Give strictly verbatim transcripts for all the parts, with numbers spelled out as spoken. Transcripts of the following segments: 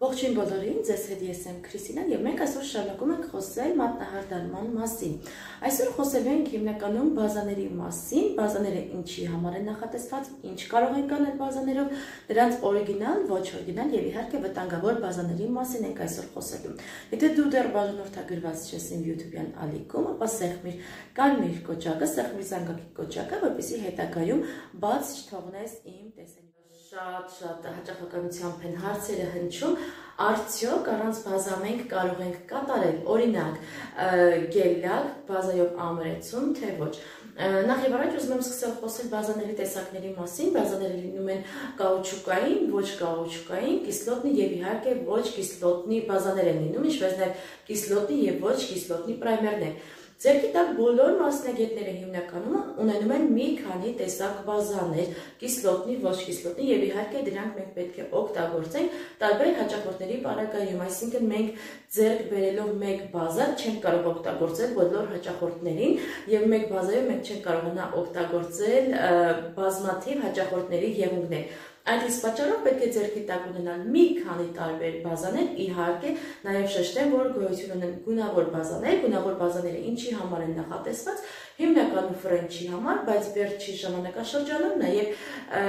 Ողջույն բոլորին, ձեզ հետ ես եմ Քրիստինան եւ մենք այսօր շարունակում ենք խոսել մատնահարդարման մասին։ Այսօր խոսելու ենք հիմնականում բազաների մասին, բազաները ինչի համար են նախատեսված, ինչ կարող են կանել բազաներով, դրանց օրիգինալ, ոչ օրիգինալ եւ իհարկե վտանգավոր բազաների մասին ենք այսօր խոսելու։ Եթե դու դեռ բաժանորդագրված ես իմ YouTube-յան ալիքում, ապա սեղմիր կարմիր կոճակը, սեղմիր զանգակի կոճակը, որպեսզի հետագայում բաց չթողնես իմ տեսանյութը։ Շատ շատ հաճախականությամբ են հարցերը հնչում, արդյոք առանց բազա մենք կարող ենք կատարել, օրինակ գելլակ, բազայով ամրեցում, թե ոչ։ Նախ եւ առաջ ուզում եմ սկսել խոսել բազաների տեսակների մասին, բազաները լինում են կաուչուկային, ոչ կաուչուկային, կիսլոտնի եւ իհարկե ոչ կիսլոտնի բազաներ են լինում, ինչպես նաեւ կիսլոտնի եւ ոչ կիսլոտնի պրայմերներ։ Ձերքի տակ բոլոր մասնագետները հիմնականում ունենում են մի քանի տեսակ բազաներ, կիսլոտնի, ոչ կիսլոտնի եւ իհարկե դրանք մենք պետք է օգտագործենք տարբեր հաճախորդների պարագայում, այսինքն մենք ձեռք բերելով մեկ բազա չենք կարող օգտագործել բոլոր հաճախորդներին եւ մեկ բազայով մենք չենք կարողանա օգտագործել բազմաթիվ հաճախորդների եղունգներ։ Այդ իսկ պատճառով պետք է ձեռքի տակ ունենալ մի քանի տարբեր բազաներ, իհարկե նաև շեշտեմ, որ գոյություն ունեն գունավոր բազաներ, գունավոր բազաները ինչի համար են նախատեսված, հիմնականում ֆրենչի համար, բայց վերջի ժամանակաշրջանում նաև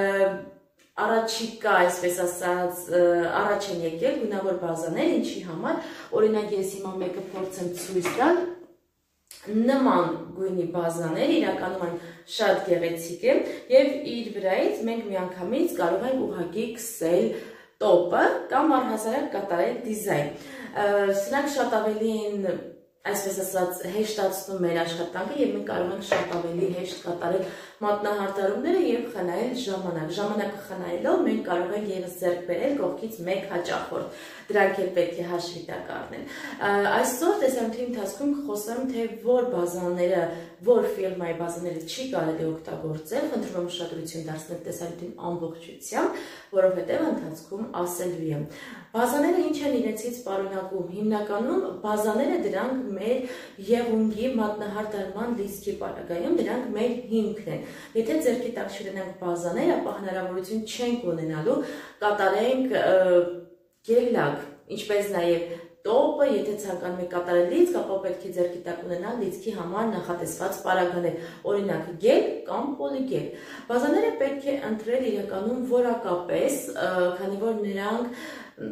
առաջիկա, այսպես ասած, առաջ են եկել գունավոր բազաներ, ինչի համար, օրինակ ես հիմա մեկը փորձեմ ցույց տալ, նման գույնի բազաներ իրականում այն շատ գեղեցիկ է եւ իր վրայից մենք միանգամից կարող ենք ուղղակի քսել տոպը կամ առհասարակ կատարել դիզայն։ Սրանք շատ ավելի են, այսպես ասած, հեշտացնում մեր աշխատանքը եւ մենք կարող ենք շատ ավելի հեշտ կատարել մատնահարդարումները եւ խնայել ժամանակ։ Ժամանակը խնայելով մենք կարող ենք եւս ձեռք բերել կողքից մեկ հաճախորդ։ Դրանք էլ պետք է հաշվի տակ առնել։ Այսօր տեսանյութի ընթացքում խոսեմ, թե որ բազաները, որ ֆիրմայի բազաները չի կարելի օգտագործել, խնդրում եմ ուշադրություն դարձնել տեսանյութին ամբողջությամբ, որովհետև ընթացքում ասելու եմ։ Բազաները ինչ են իրենցից պարունակում։ Հիմնականում բազաները դրանք մեր եղունգի մատնահարդարման լիցքի պարագայում դրանք մեր հիմքն են։ Եթե ձեռքի տակ չունենանք բազաներ, ապա հնարավորություն չենք ունենալու կատարենք գելլակ, ինչպես նաև տոպը, եթե ցանկանում եք կատարել լիցք, ապա պետք է ձեռքի տակ ունենալ լիցքի համար նախատեսված պարագաներ, օրինակ գել կամ պոլիգել։ Բազաները պետք է ընտրել իրականում որակապես, քանի որ նրանք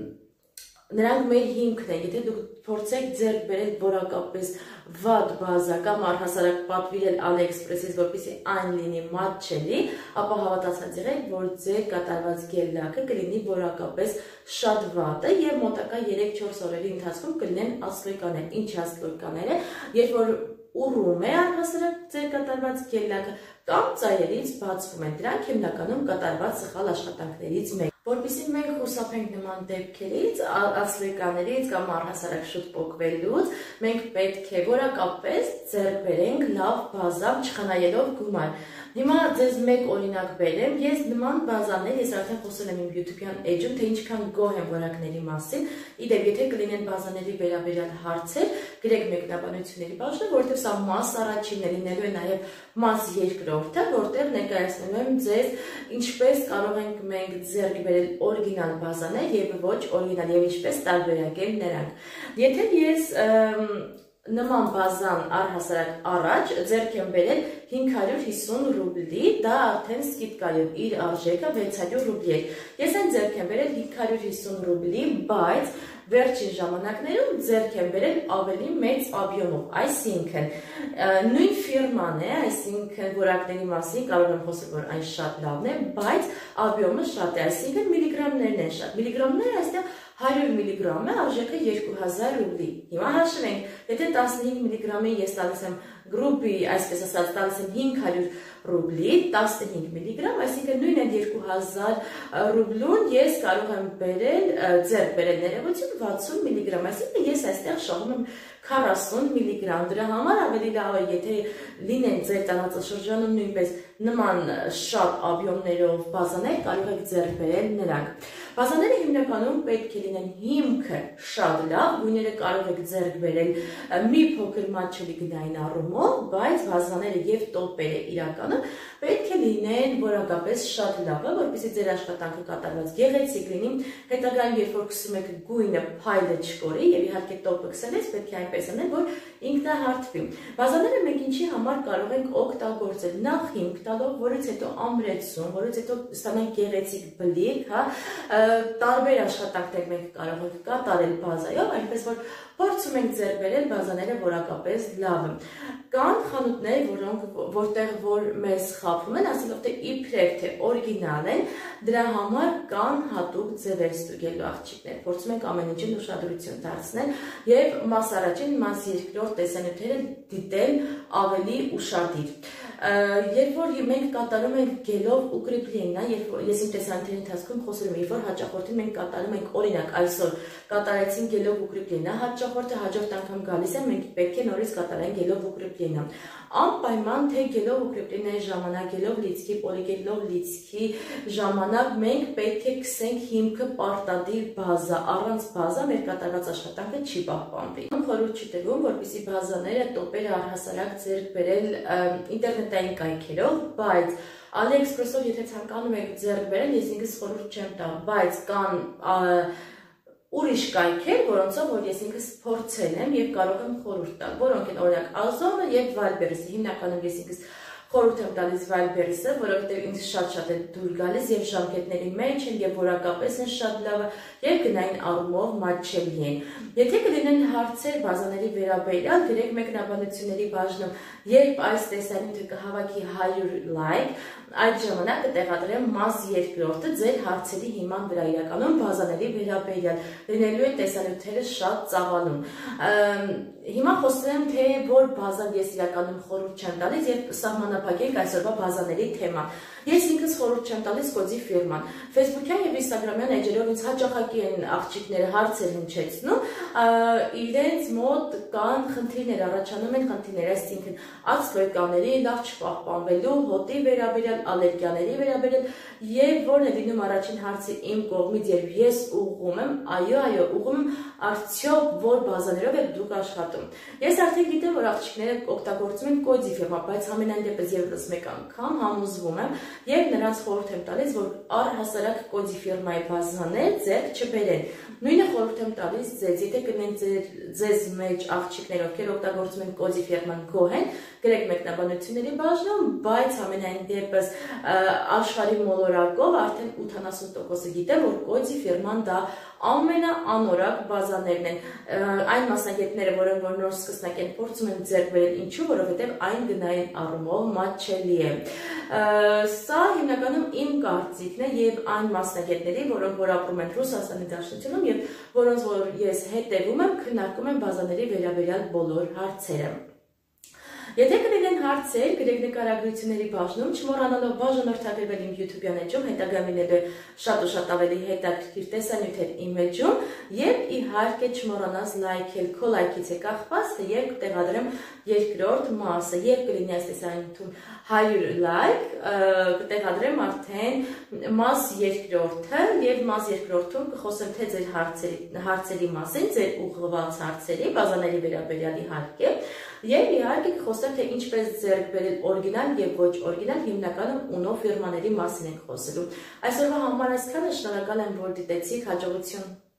Նրանք մեր հիմքն են, եթե դուք փորձեք ձեռք բերել որակապես վատ բազա կամ առհասարակ պատվիրել AliExpress-ից, որպեսզի այն լինի մատչելի, ապա հավատացած եղեք, որ ձեր կատարված գելլակը կլինի որակապես շատ վատը եւ մոտակա երեք-չորս օրերի ընթացքում կլինեն ասլույկաներ։ Ինչ ասլույկաները, երբ որ ուռում է առհասարակ ձեր կատարված գելլակը կամ ծայրից բացվում են, դրանք հիմնականում կատարված սխալ աշխատանքներից մեկն է։ Որպեսզի մենք խուսափենք նման դեպքերից, ասլույկաներից կամ առհասարակ շուտ պոկվելուց, մենք պետք է որակապես ձեռք բերենք լավ բազա, չխնայելով գումար։ Հիմա ձեզ մեկ օրինակ բերեմ, ես նման բազաներ, ես արդեն խոսել եմ իմ YouTube-յան էջում, թե ինչքան գոհ եմ որակների մասին, իդեպ եթե կլինեն բազաների վերաբերյալ հարցեր, գրեք մեկնաբանությունների բաժնում, որովհետև սա մաս առաջինն է, լինելու է նաև մաս երկրորդը, որտեղ ներկայացնում եմ ձեզ ինչպես կարող ենք մենք ձեռք բերել օրիգինալ բազաներ եւ ոչ օրիգինալ եւ ինչպես տարբերակել նրանք։ Եթե ես նման բազան առհասարակ առաջ ձեռք եմ բերել հինգ հարյուր հիսուն ռուբլի, դա արդեն սկիպկայով իր արժեքը վեց հարյուր ռուբլի է։ Ես այն ձեռք եմ բերել հինգ հարյուր հիսուն ռուբլի, բայց վերջին ժամանակներում ձեռք եմ բերել ավելի մեծ объемով, այսինքն նույն ֆիրման է, այսինքն որակների մասին կարող եմ խոսել, որ այն շատ լավն է, բայց объемը շատ է, այսինքն միլիգրամներն են շատ։ Միլիգրամները այստեղ հարյուր միլիգրամ է, արժեքը երկու հազար ռուբլի։ Հիմա հաշվենք, եթե տասնհինգ միլիգրամի ես տալիս եմ գրուպի, այսպես ասած, տալիս եմ հինգ հարյուր ռուբլի, տասնհինգ միլիգրամ, այսինքն նույն այդ երկու հազար ռուբլուն ես կարող եմ բերել, ձեռք բերել ներողություն վաթսուն միլիգրամ, այսինքն ես այստեղ շահում եմ քառասուն միլիգրամ, դրա համար ավելի լավ է, եթե լինեն ձեր տարածաշրջանում նույնպես նման շատ объемներով բազաներ կարող եք ձեռք բերել նրանք։ Բազաները հիմնականում պետք է լինեն հիմքը շատ լավ, գույները կարող եք ձեռք բերել մի փոքր մատչելի գնային առումով, բայց բազաները եւ տոպերը իրականում պետք է լինեն որակապես շատ լավ, որպեսզի ձեր աշխատանքը կատարված գեղեցիկ լինի, հետագայում երբ որ կսում եք գույնը փայլը չկորի եւ իհարկե տոպը կսելես, պետք է այնպես անել, որ ինքնահարթվի։ Բազաները մենք ինչի համար կարող ենք օգտագործել, նախ հիմք տալով, որից հետո ամրեցում, որից հետո ստանանք գեղեցիկ բլիկ, հա, տարբեր աշխատանքներ մենք կարող ենք կատարել բազայով, այնպես որ փորձում ենք ձեռք բերել բազաները որակապես լավ են։ Կան խանութներ, որոնք որտեղ որ մեզ խաբում են, ասելով թե իբրև թե օրիգինալ են, դրա համար կան հատուկ ձևեր ստուգելու աղջիկներ։ Փորձում ենք ամեն ինչին ուշադրություն դարձնել եւ մաս առաջին, մաս երկրորդ տեսանյութերը դիտել ավելի ուշադիր։ Երբ որ մենք կատարում ենք գելով ու կրիպլինա, երբ ես իմ տեսանյութերի ընթացքում խոսում եմ, երբ որ հաճախորդին մենք կատարում ենք, օրինակ այսօր կատարեցին գելով ու կրիպլինա, հաճախորդը հաջորդ անգամ գալիս է, մենք պետք է նորից կատարենք գելով ու կրիպլինա։ Անպայման թե գելով ու կրիպլինայի ժամանակ, գելով լիցքի, պոլիգելով լիցքի ժամանակ մենք պետք է քսենք հիմքը պարտադիր բազա, առանց բազա մեր կատարված աշխատանքը չի պահպանվի։ Խորհուրդ չի տրվում, որպեսզի բազաները, տոպերը առհասարակ ձեռք բերել ինտերնետային կայքերով, բայց AliExpress-ով եթե ցանկանում եք ձեռք բերել, ես ինքս խորհուրդ չեմ տա, բայց կան ուրիշ կայքեր, որոնցով որ ես ինքս փորձել եմ եւ կարող եմ խորհուրդ տալ, որոնք են օրինակ Ozon-ը եւ Wildberries-ը, հիմնականում ես ինքս խորհուրդ եմ տալիս Wildberries-ը, որովհետեւ ինձ շատ-շատ է դուր գալիս եւ ժամկետների մեջ են եւ որակապես են շատ լավը եւ գնային առումով մատչելի են։ Եթե կլինեն հարցեր բազաների վերաբերյալ, գրեք մեկնաբանությունների բաժնում, երբ այս տեսանյութը կհավաքի հարյուր լայք, այդ ժամանակ կտեղադրեմ մաս երկրորդը ձեր հարցերի հիման վրա, իրականում բազաների վերաբերյալ լինելու են տեսանյութերը շատ ծավալուն։ Հիմա խոսեմ, թե որ բազան ես իրականում խորհուրդ չեմ տալիս եւ սահմանափակենք այսօրվա բազաների թեման։ Ես ինքս խորհուրդ չեմ տալիս Կոձի ֆիրման։ Facebook-յան եւ Instagram-յան էջերով ինձ հաճախակի են աղջիկները հարցեր հնչեցնում, իրենց մոտ կան խնդիրներ, առաջանում են խնդիրներ, այսինքն ածկլոյկաների լավ չպահպանվելու, հոտի վերաբերյալ, ալերգիաների վերաբերյալ եւ որն է լինում առաջին հարցը իմ կողմից, երբ ես ուղղում եմ, այո, այո, ուղղում եմ, արդյոք որ բազաներով եք դուք աշխատում։ Ես արդեն գիտեմ, որ աղջիկները օգտագործում են Կոձի ֆիրմա, բայց համենայն դեպս եւս մեկ անգամ համոզվում եմ եւ նրանց խորհուրդ եմ տալիս, որ առհասարակ Կոձի ֆիրմայի բազաներ ձեռք չբերեն։ Նույնը խորհուրդ եմ տալիս ձեզ, եթե կնեն ձեզ մեջ աղջիկներ, ովքեր օգտագործում են Կոձի ֆիրման գոհեն, գրեք մեկնաբանությունների բաժնում, բայց համենայն դեպս աշխարհի մոլորակով արդեն ութանասուն տոկոսը գիտեմ, որ Կոձի ֆիրման դա ամենաանորակ բազաներն են։ Այն մասնագետները, որոնք որ նոր սկսնակ են, փորձում են ձեռք բերել, ինչու, որովհետև այն գնային առումով մատչելի է։ Սա հիմնականում իմ կարծիքն է եւ այն մասնագետների, որոնք որ ապրում են Ռուսաստանի Դաշնությունում եւ որոնց որ ես հետեւում եմ, քննարկում եմ բազաների վերաբերյալ բոլոր հարցերը։ Եթե կլինեն հարցեր, գրեք նկարագրությունների բաժնում, չմոռանալով բաժանորդագրվել իմ YouTube-յան էջում, հետագայում լինելու է շատ ու շատ ավելի հետաքրքիր տեսանյութեր իմ էջում եւ իհարկե չմոռանաս լայքել, քո լայքից է կախված, թե երբ կտեղադրեմ երկրորդ մասը, երբ կլինի այս տեսանյութում հարյուր լայք, կտեղադրեմ արդեն մաս երկրորդը եւ մաս երկրորդում կխոսեմ թե ձեր հարցերի հարցերի մասին, ձեր ուղղված հարցերի, բազաների վերաբերյալ իհարկե, եւ իհարկե կխոսեմ թե ինչպես ձեռք բերել օրիգինալ եւ ոչ օրիգինալ, հիմնականում Uno ֆիրմաների մասին ենք խոսելու։ Այսօրվա համար այսքանը, շնորհակալ եմ, որ դիտեցիք, հաջողություն։